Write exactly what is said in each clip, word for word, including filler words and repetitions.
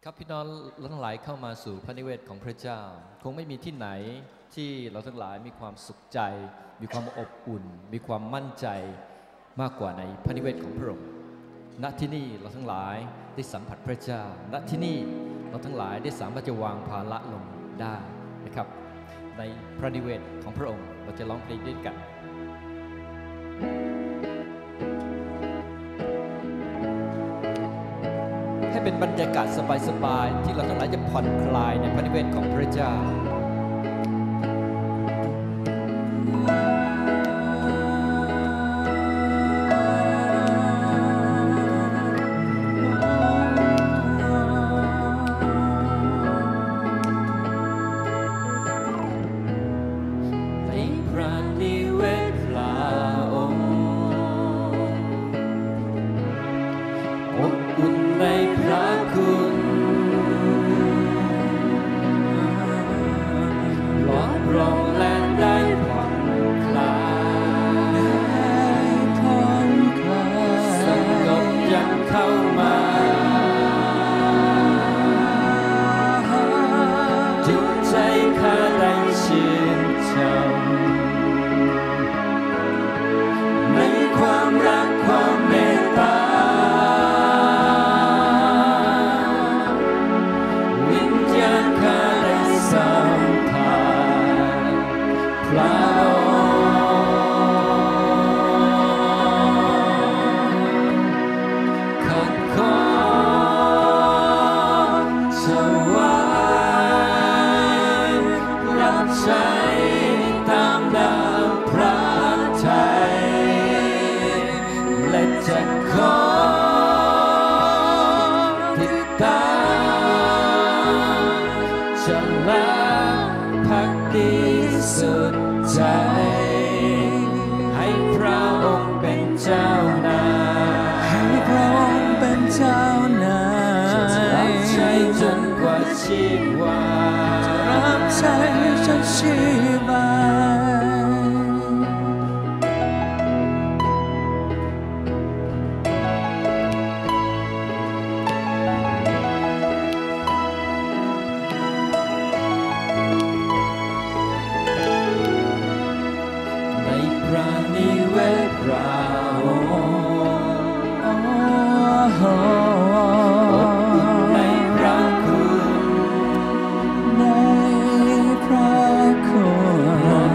ครับพี่น้องทั้งหลายเข้ามาสู่พระนิเวศของพระเจ้าคงไม่มีที่ไหนที่เราทั้งหลายมีความสุขใจมีความอบอุ่นมีความมั่นใจมากกว่าในพระนิเวศของพระองค์ณที่นี่เราทั้งหลายได้สัมผัสพระเจ้าณที่นี่เราทั้งหลายได้สามารถจะวางภาระลงได้นะครับในพระนิเวศของพระองค์เราจะร้องเพลงด้วยกันให้เป็นบรรยากาศสบายๆที่เราทั้งหลายจะผ่อนคลายในพระนิเวศของพระเจ้าในพระคุณ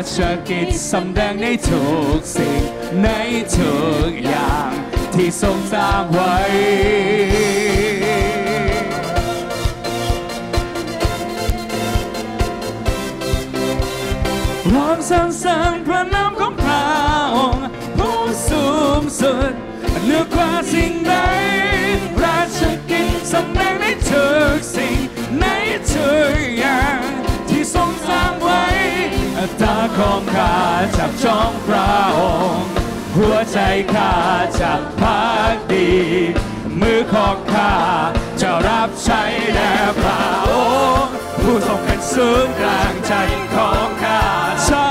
ชกิจสำแดงในทุกสิ่งในทุกอย่างที่ทรงสร้างไว้ร้องสรรเสริญพระนามของพระองค์ผู้สูงสุดเหนือกว่าสิ่งใดราชกิจสำแดงในทุกสิ่งในทุกอย่างที่ทรงสร้างไว้ตาของข้าจับจ้องพระองค์หัวใจข้าจับพักดีมือของข้าจะรับใช้แด่พระองค์ผู้ทรงเป็นศูนย์กลางใจของข้าใช่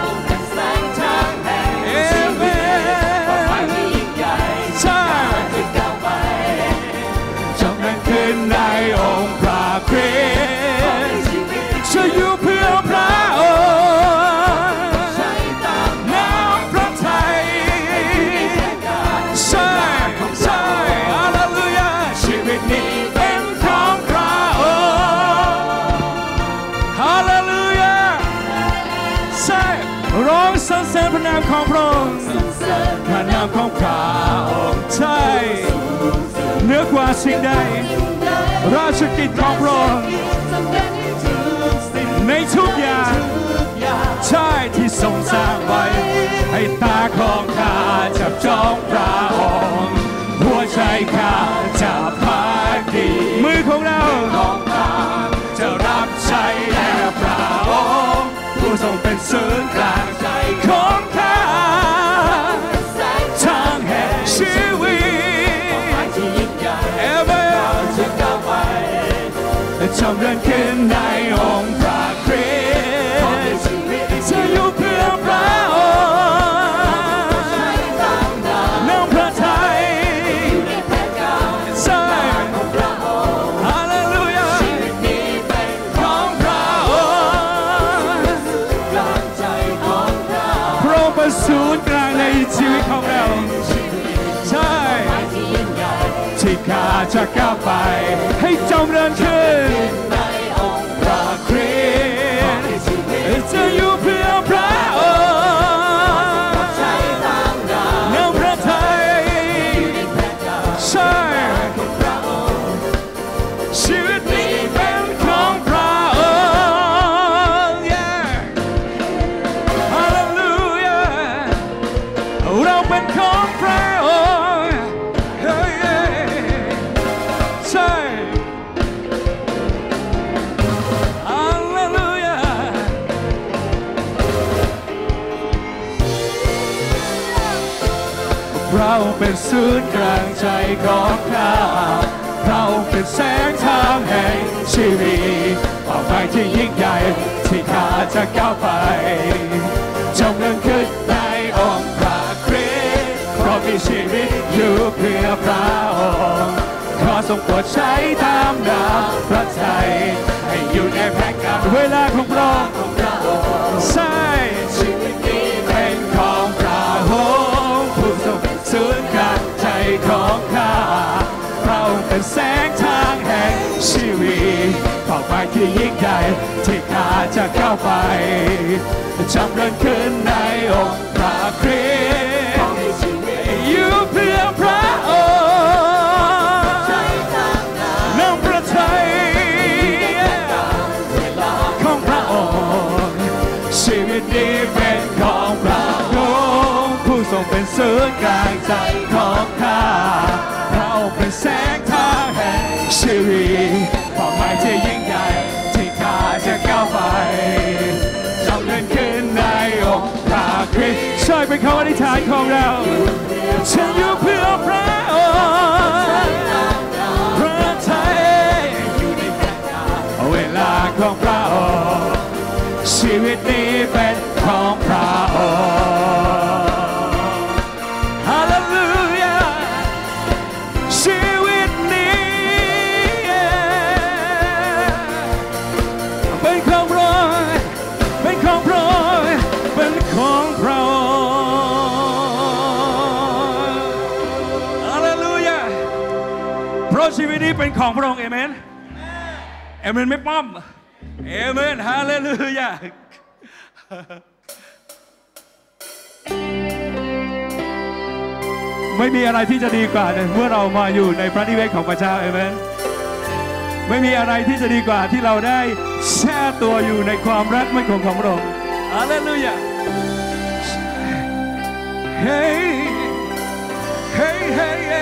ในองค์พระคริสต์จะอยู่เพื่อพระองค์น้ำพระทัยใช่ใช่ฮาเลลูยาชีวิตนี้เป็นของพระองค์ฮาเลลูยาใช่ร้องสรรเสริญพระนามของพระองค์พระนามของพระองค์ใช่เหนือกว่าสิ่งใดราชกิจของพระองค์ในทุกอย่างใช่ที่ทรงสร้างไว้ให้ตาของข้าจับจ้องพระองค์หัวใจข้าจะพักดีมือของเราจะรับใช้แด่พระองค์ผู้ทรงเป็นศูนย์กลางใจของข้าทางแห่งชีวิตจำเริญขึ้นในองค์พระคริสต์จะอยู่เพื่อพระองค์น้ำพระทัยใช่ฮาเลลูยาชีวิตนี้เป็นของพระองค์พระองค์เป็นศูนย์กลางในชีวิตของเราใช่ที่ข้าจะก้าวไปให้จำเริญขึ้นในองค์พระคริสต์จะอยู่เพื่อพระองค์น้ำพระทัยใช่ชีวิตนี้เป็นของพระองค์ฮาเลลูยาเราเป็นของพระองค์ใช่ฮาเลลูยาเราเป็นศูนย์กลางใจของข้าเราเป็นแสงทางแห่งชีวิตเป้าหมายที่ยิ่งใหญ่ที่ข้าจะก้าวไปจงเดินขึ้นในองค์พระคริสต์เพราะมีชีวิตอยู่เพื่อพระองค์ขอทรงโปรดใช้ตามน้ำพระทัยให้อยู่ในแผนการเวลาของพระองค์ใช่ชีวิตนี้เป็นของพระองค์ผู้ทรงเป็นศูนย์กลางใจของข้าพระองค์เป็นแสงทางแห่งชีวิตเป้าหมายที่ยิ่งใหญ่ที่ข้าจะเข้าไปจำเริญขึ้นในองค์พระคริสต์อยู่เพื่อพระองค์น้ำพระทัยของพระองค์ชีวิตนี้เป็นของพระองค์ผู้ทรงเป็นศูนย์กลางใจของข้าพระองค์เป็นแสงทางแห่งชีวิตเป้าหมายที่ยิ่งใหญ่ที่ข้าจะก้าวไปจำเริญขึ้นในองค์พระคริสต์ใช่เป็นคำอธิษฐานของเราฉันอยู่เพื่อพระองค์พระทัยเวลาของพระองค์ชีวิตนี้เป็นของพระองค์ฮาเลลูยาชีวิตนี้เป็นของพระองค์เป็นของพระองค์เป็นของพระองค์ฮาเลลูยาเพราะชีวิตนี้เป็นของพระองค์เอเมนเอเมนไม่ป้อมเอเมนฮาเลลูยาไม่มีอะไรที่จะดีกว่าเมื่อเรามาอยู่ในพระนิเวศของพระเจ้าเอเมนไม่มีอะไรที่จะดีกว่าที่เราได้แช่ตัวอยู่ในความรักมั่นคงของพระองค์ฮาเลลูยาเฮ้ยเฮ้ยเฮ้ย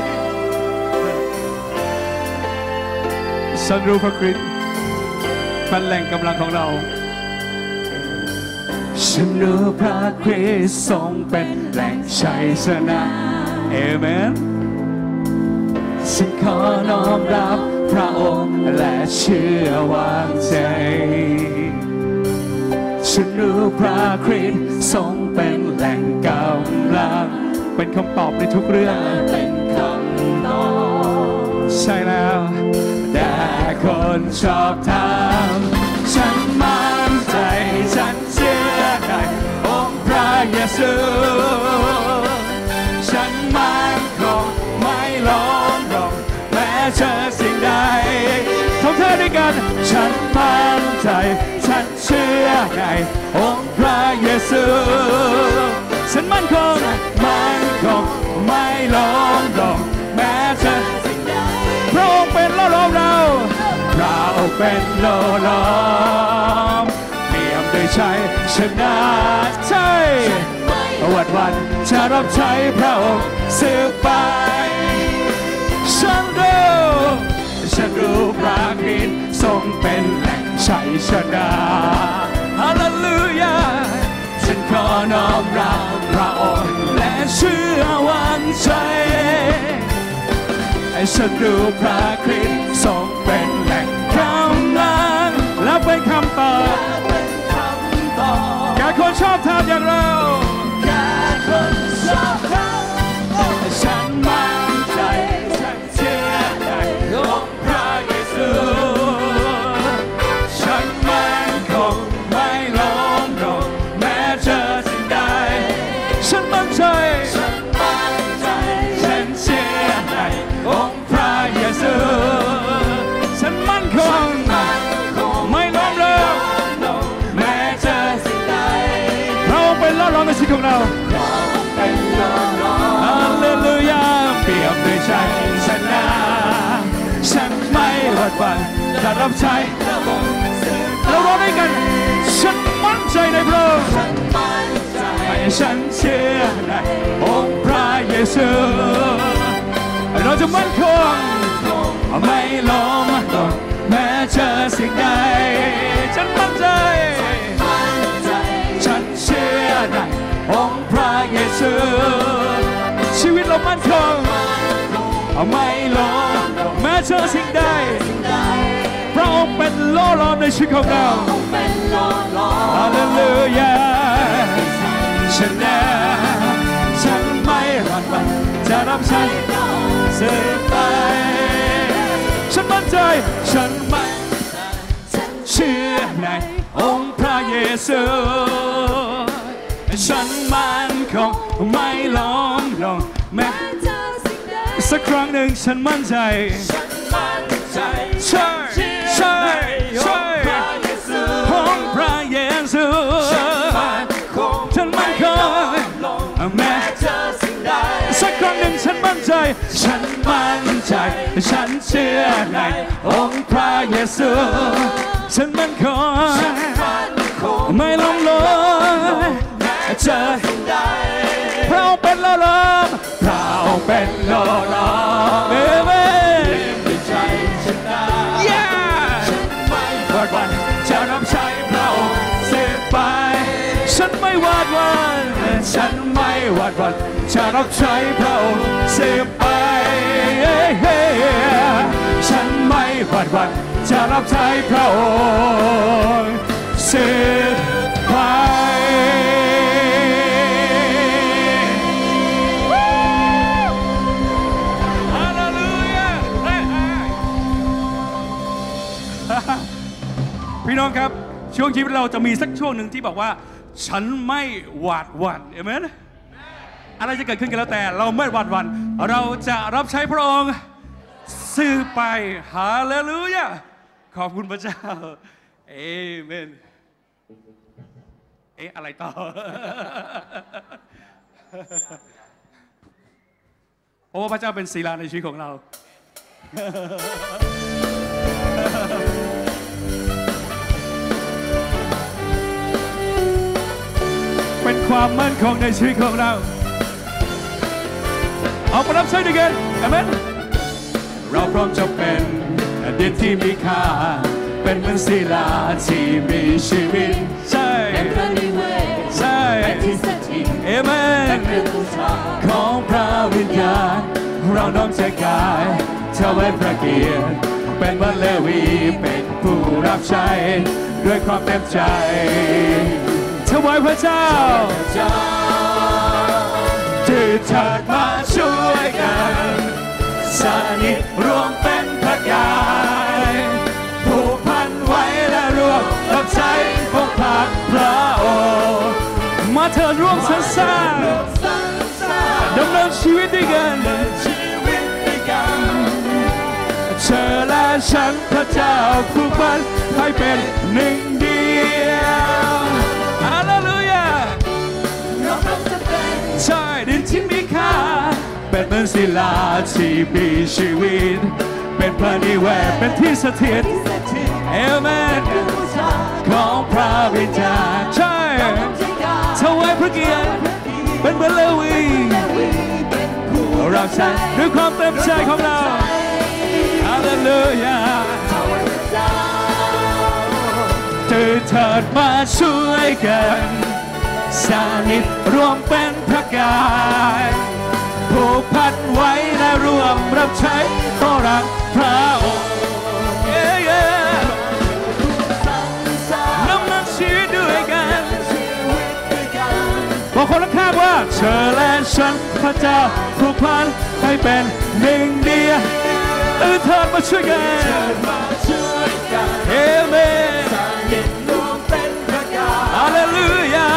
ฉันรู้พระคริสต์เป็นแหล่งกำลังของเราฉันรู้พระคริสต์ทรงเป็นแหล่งชัยชนะเอเมนฉันขอน้อมรับพระองค์และเชื่อวางใจฉันรู้พระคริสต์ทรงเป็นแหล่งกำลังเป็นคำตอบในทุกเรื่องเป็นคำตอบใช่แล้วแต่คนชอบทำฉันมั่นใจฉันเชื่อในองค์พระเยซูฉันมั่นคงไม่ล้มลงแม้เจอสิ่งใดท่องเธอด้วยกันฉันมั่นใจฉันเชื่อในองค์พระเยซูฉันมั่นคงมั่นคงไม่ล้มลงแม้เจอสิ่งใดพระองค์เป็นโลล้อมเราเราเป็นโลล้อมเปี่ยมด้วยชัยชนะใช่วันวันจะรับใช้พระองค์สืบไปฉันรู้ฉันรู้พระคริสต์ทรงเป็นแหล่งชัยชนะฮาเลลูยาฉันขอน้อมรับพระองค์และเชื่อวางใจฉันรู้พระคริสต์ทรงเป็นแหล่งกำลังและเป็นคำตอบแก่คนชอบทำอย่างเราแก่คนชอบทำฉันมั่นใจฉันเชื่อในองค์พระเยซูฉันมั่นคงไม่ล้มลงแม้เจอสิ่งใดฉันมั่นใจฉันมั่นใจฉันเชื่อในองค์พระเยซูฉันมั่นคงไม่ล้มลงแม้เจอสิ่งใดเราเป็นล้อล้อมในชีวิตของเราฮาเลลูยาเปี่ยมด้วยชัยชนะฉันไม่หวั่นหวั่นจะรับใช้เราร้องด้วยกันฉันมั่นใจในพระองค์ฉันเชื่อในองค์พระเยซูเราจะมั่นคงไม่ล้มลงแม้เจอสิ่งใดฉันมั่นใจฉันเชื่อในองค์พระเยซูชีวิตเรามั่นคงไม่ล้มแม้เจอสิ่งใดพระองค์เป็นโล่ล้อมในชีวิตของเราฮาเลลูยาฉันแน่ฉันไม่หวั่นไหวจะรับใช้สืบไปฉันมั่นใจฉันมั่นเชื่อในองค์พระเยซูฉันมั่นคงไม่ล้มลงแม้สักครั้งหนึ่งฉันมั่นใจใช่ใช่ใช่องค์พระเยซูฉันมั่นคงแม้สักครั้งหนึ่งฉันมั่นใจฉันมั่นใจฉันเชื่อในองค์พระเยซูฉันมั่นคงไม่ล้มลงเจอพระองค์เป็นโลล้อมพระองค์เป็นโลล้อมเอเมนด้วยใจชนะฉันไม่หวาดหวั่นจะรับใช้พระองค์สืบไปฉันไม่หวาดหวั่นฉันไม่หวาดหวั่นจะรับใช้พระองค์สืบไปฉันไม่หวาดหวั่นจะรับใช้พระองค์สืบไปพี่น้องครับช่วงชีวิตเราจะมีสักช่วงหนึ่งที่บอกว่าฉันไม่หวาดหวั่นเอเมนอะไรจะเกิดขึ้นกันแล้วแต่เราไม่หวาดหวั่นเราจะรับใช้พระองค์สืบไปฮาเลลูยาขอบคุณพระเจ้าเอเมนเอ๊ะอะไรต่อโอ้พระเจ้าเป็นศิลาในชีวิตของเราเป็นความมั่นคงในชีวิตของเราเอาไปรับใช้ด้วยกันอาเมนเราพร้อมจะเป็นแผ่นดินที่มีค่าเป็นเหมือนศิลาที่มีชีวิตใช่ใช่ที่สถิตเอเมนของพระวิญญาณเราน้อมใจกายถวายพระเกียรติเป็นเหมือนเลวีเป็นผู้รับใช้ด้วยความเต็มใจถวายพระเจ้าที่เถิดมาช่วยกันสนิทรวมเป็นพระกายผูกพันไว้และรวมรับใช้พวกพักพระองค์มาเถิดร่วมสรรเสริญดำเนินชีวิตด้วยกันเธอและฉันพระเจ้าผูกพันให้เป็นหนึ่งเดียวฮาเลลูยาใช่ดินที่มีค่าเป็นเหมือนศิลาที่มีชีวิตเป็นพระนิเวศเป็นที่สถิตเอเมนของพระวิญญาณใช่ถวายพระเกียรติเป็นเหมือนเลวีเราใช้ด้วยความเต็มใจของเราฮาเลลูยาตื่นเถิดมาช่วยกันสนิทรวมเป็นพระกายผูกพันไว้และรวมรับใช้ต้อนรับพระองค์นำมันชีวิตด้วยกันบอกคนข้างว่าเธอและฉันพระเจ้าผูกพันให้เป็นหนึ่งเดียวตื่นเถิดมาช่วยกันเอเมนฮาเลลูยา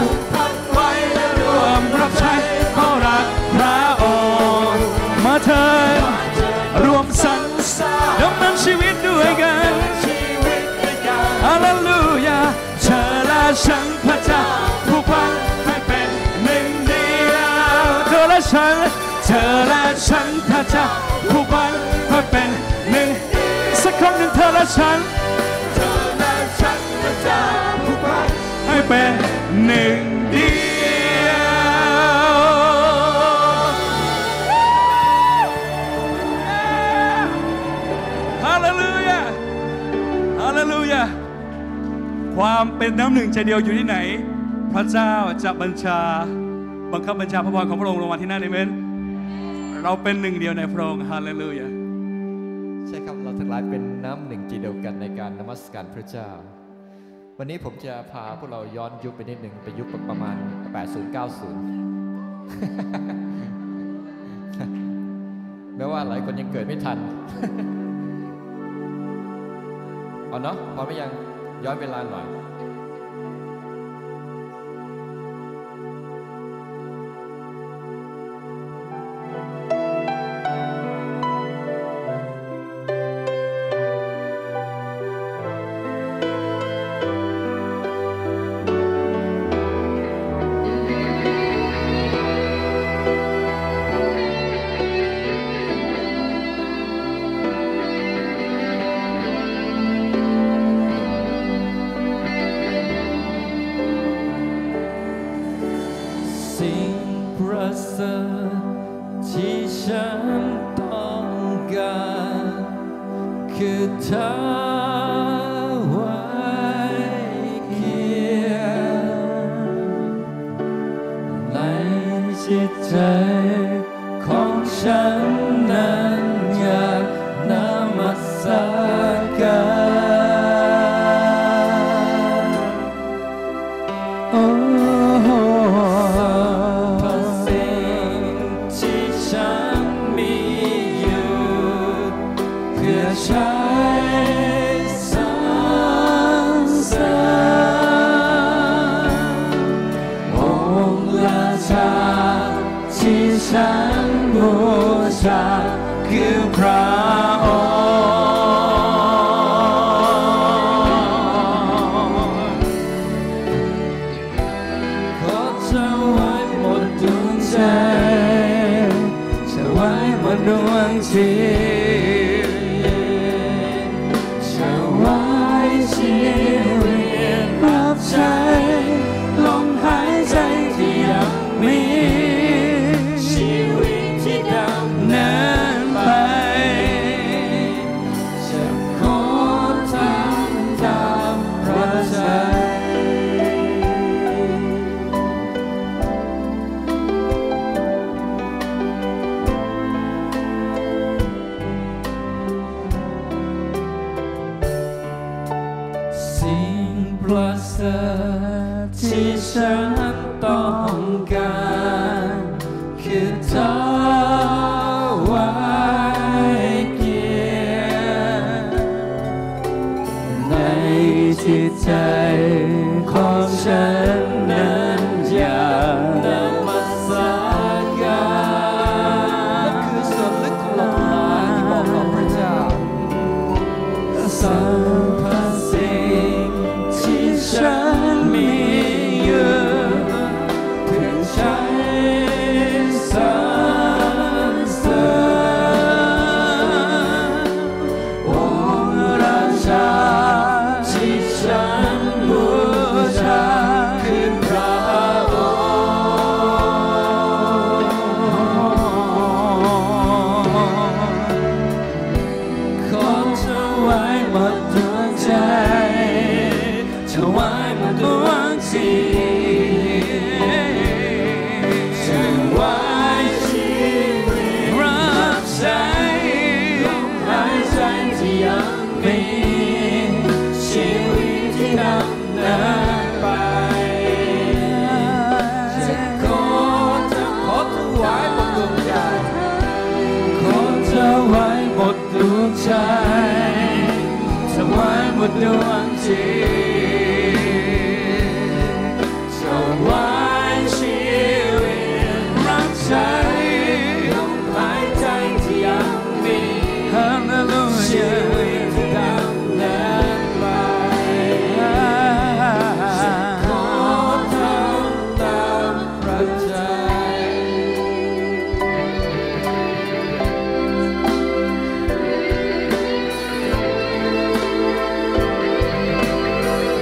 รับใช้ต้อนรับพระองค์มาเถิดรวมสรรเสริญดำเนินชีวิตด้วยกันฮาเลลูยาเธอและฉันพระเจ้าผูกพันให้เป็นหนึ่งเดียวเธอและฉันเธอและฉันพระเจ้าผูกพันให้เป็นหนึ่งสักครั้งหนึ่งเธอและฉันเธอและฉันพระเจ้าผูกพันให้เป็นหนึ่งเดียวฮาเลลูยาฮาเลลูยาความเป็นน้ำหนึ่งใจเดียวอยู่ที่ไหนพระเจ้าจะบัญชาบังคับบัญชาพระพรของพระองค์ลงมาที่นั่นเอเมนเราเป็นหนึ่งเดียวในพระองค์ฮาเลลูยาใช่ครับเราทั้งหลายเป็นน้ำหนึ่งใจเดียวกันในการนมัสการพระเจ้าวันนี้ผมจะพาพวกเราย้อนยุคไปนิดหนึ่งไปยุคประมาณแปดสิบ เก้าสิบ แม้ว่าหลายคนยังเกิดไม่ทัน เอาเนาะพอไม่ยังย้อนเวลาหน่อยที่ฉันต้องการคือเธอไว้เคียงในจิตใจของฉันนั้นอยากนมัสการโอ้ใช้สรรเสริญองค์ราชาที่ฉันบูชาคือพระองค์ขอถวายหมดดวงใจถวายอที่ฉันต้องการคือเธอไว้เกียรติในจิตใจของฉันนั้นอยากนมัสการนั่นคือส่วนลึกของลมหายที่บอกกับพระเจ้าสรรพสิ่งที่ฉันมีอยู่เพื่อใช้สรรเสริญองค์ราชาที่ฉันบูชาคือพระองค์ขอถวายหมดดวงใจถวายหมดดวงจิตถวายชีวิตรับใช้ลมหายใจที่ยังมีชีวิตที่ดำเนินไปจะขอจะขอถวายหมดดวงใจขอถวายหมดดวงใจถวายหมดดวงจิตถวายชีวิตรับใช้ลมหายใจที่ยังมีฮาเลลูยาชีวิตที่ดำเนินไปจะขอทำตามพระใจ ข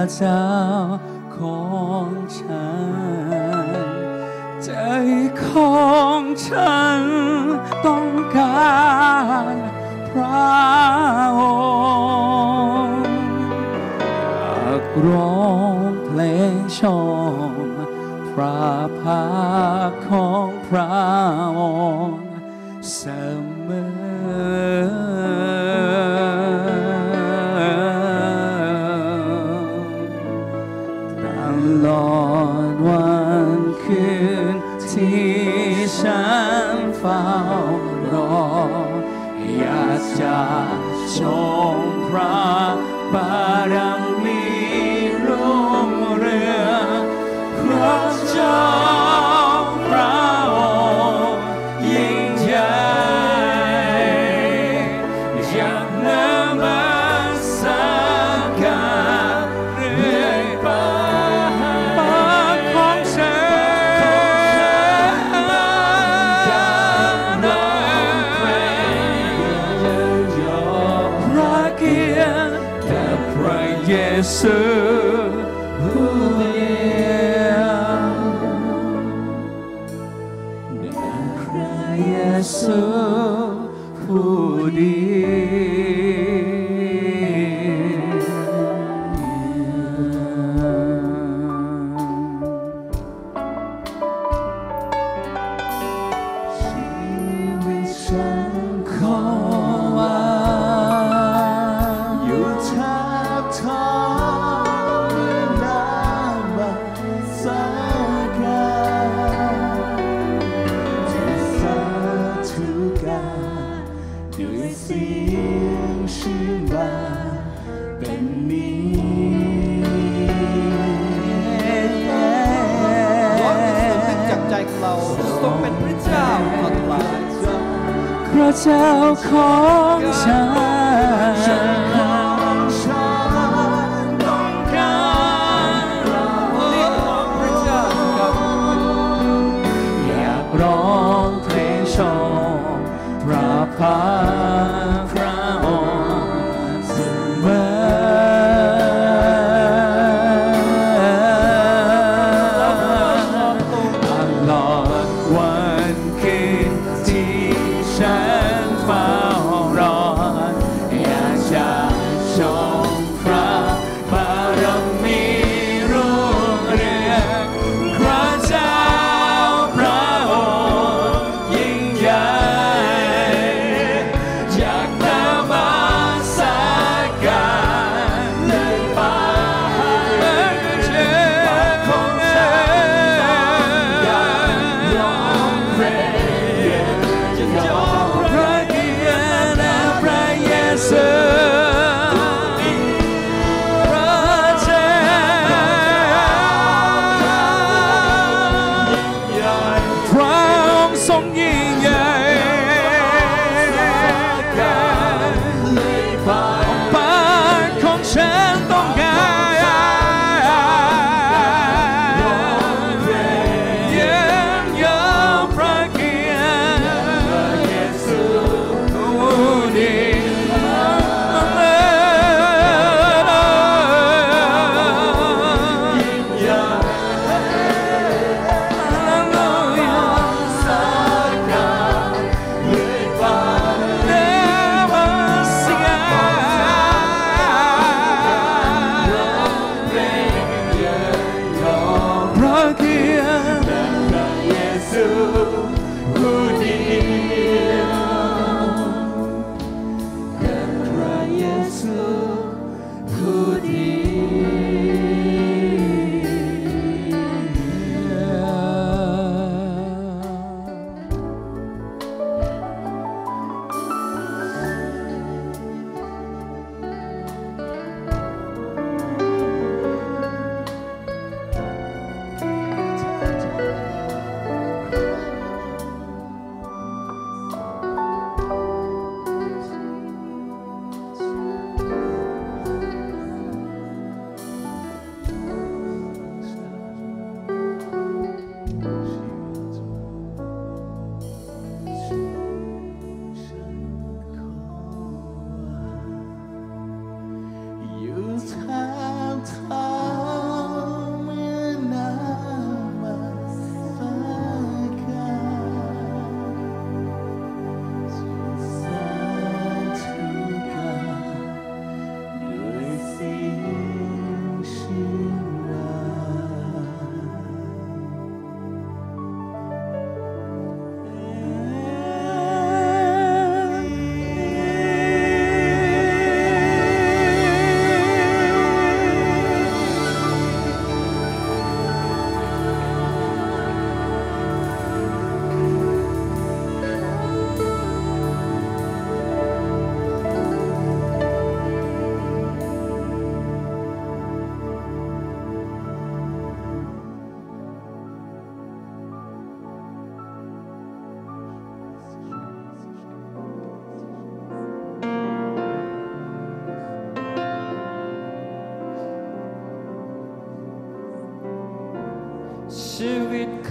เจ้าของฉันใจของฉันต้องการพระองค์อยากร้องเพลงชมพระพักตร์ของพระองค์เสมอตลอดวันคืนที่ฉันเฝ้ารออยากจะชมพระบารมีรุ่งเรืองพระเจ้าพระองค์ยิ่งใหญ่อยากนมัสการเรื่อยไปปากของฉันร้องเพลงยกพระเกียรติแด่พระเยซูผู้เดียวแด่พระเยซูผู้เดียวชีวิตฉันขอวางอยู่แทบเท้าน้ำมันสักการที่สาธุการด้วยเสียงชื่นบานเป็นนี้ขอให้เป็นเสียงจากใจของเราทรงเป็นพระเจ้าตลอดไปพระเจ้าของฉันต้องการอยากร้องเพลงชมพระพักตร์พระองค์เสมอตลอดวันคืนที่ฉันเฝ้ารออยากจะชมพระบารมีรุ่งเรืองพระเจ้าพระองค์ยิ่งใหญ่อยากนมัสการในป่าเชื่อของฉันอยากร้องเพลงยกพระเกียรติแด่พระเยซูพระเจ้าพระองค์ทรงยิ่งใหญ่ปากของฉันต้องการเยี่ยมยอมพระเกียรติผู้ดีพ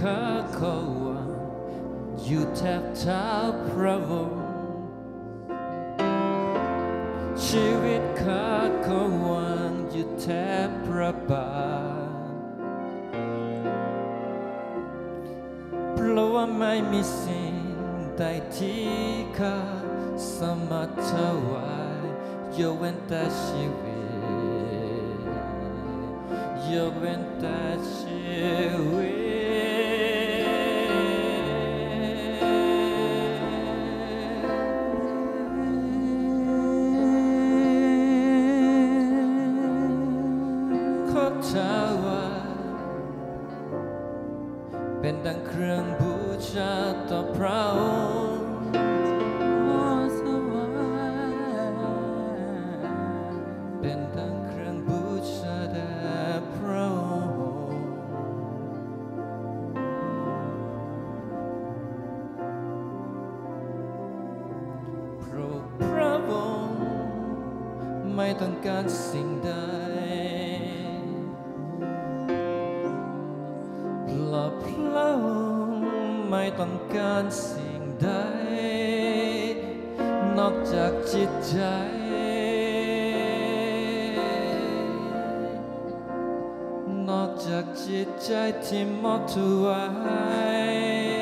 ข้าขอวางอยู่แทบเท้าพระองค์ชีวิตข้าขอวางอยู่แทบพระบาทเพราะว่าไม่มีสิ่งใดที่ข้าสามารถถวายยกเว้นแต่ชีวิตยกเว้นแต่ชีวิตขอถวายเป็นดังเครื่องบูชาต่อพระองค์เป็นดังเครื่องบูชาแด่พระองค์เพราะพระองค์ไม่ต้องการสิ่งใดเพราะพระองค์ไม่ต้องการสิ่งใดนอกจากจิตใจนอกจากจิตใจที่มอบถวาย